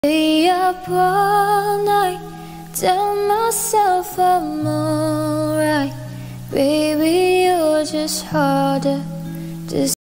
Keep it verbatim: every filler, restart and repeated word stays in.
Stay up all night, tell myself I'm alright. Baby, you're just harder to